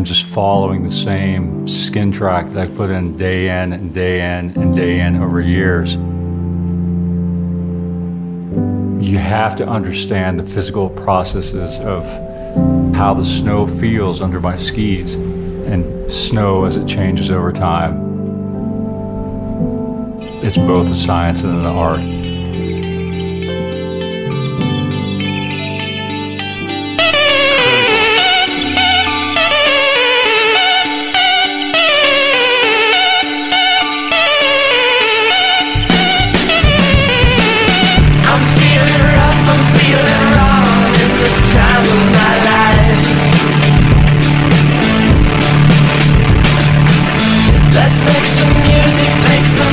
just following the same skin track that I put in day in and day in and day in over years. You have to understand the physical processes of how the snow feels under my skis and snow as it changes over time. It's both a science and an art. Let's make some music, make some